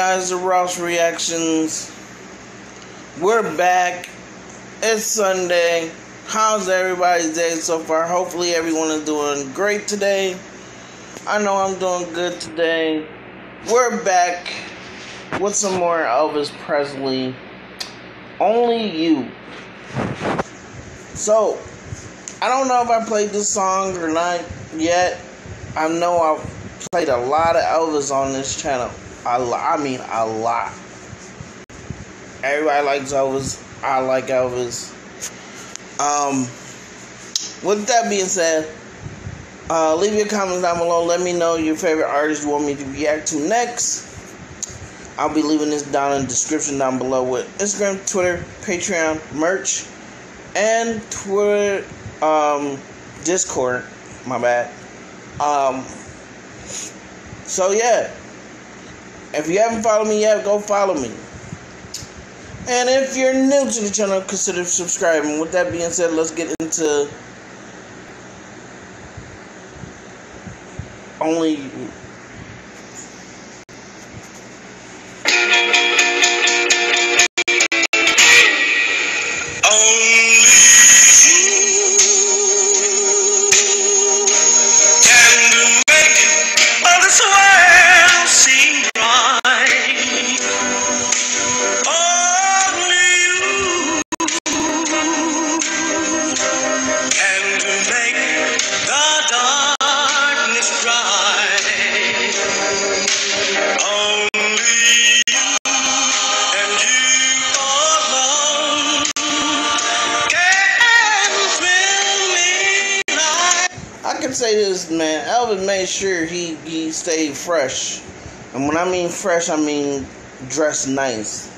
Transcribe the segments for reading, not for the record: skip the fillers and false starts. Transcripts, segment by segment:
guys? The Ross Reactions. We're back. It's Sunday. How's everybody's day so far? Hopefully everyone is doing great today. I know I'm doing good today. We're back with some more Elvis Presley. Only You. So, I don't know if I played this song or not yet. I know I've played a lot of Elvis on this channel. I mean a lot. Everybody likes Elvis. I like Elvis. With that being said, leave your comments down below. Let me know your favorite artist you want me to react to next. I'll be leaving this down in the description down below with Instagram, Twitter, Patreon, merch, and Twitter, Discord. My bad. So yeah, if you haven't followed me yet, go follow me. And if you're new to the channel, consider subscribing. With that being said, let's get into Only You. I can say this, man. Elvis made sure he stayed fresh. And when I mean fresh, I mean dressed nice.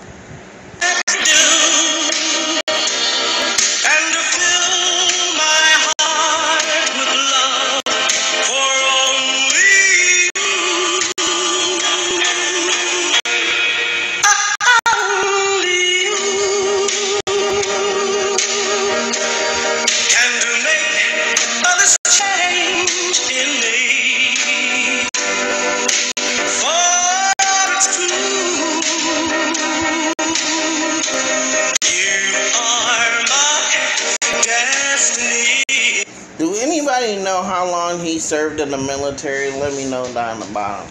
Do anybody know how long he served in the military? Let me know down the bottom.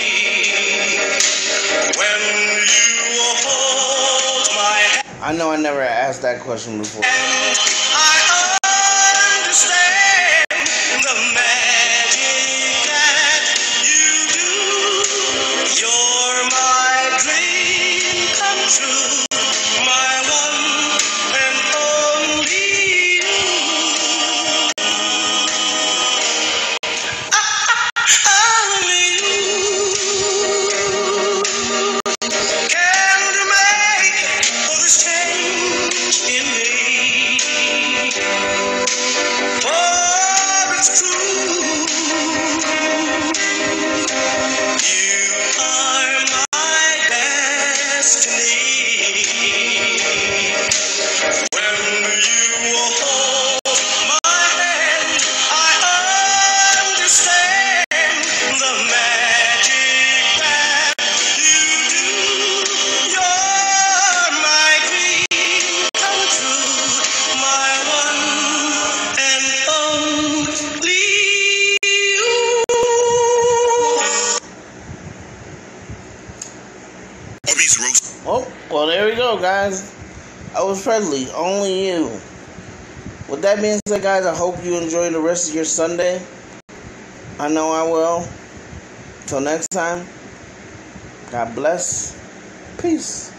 I know I never asked that question before. Oh, well, there we go, guys. Elvis Presley, Only You. With that being said, guys, I hope you enjoy the rest of your Sunday. I know I will. Till next time, God bless. Peace.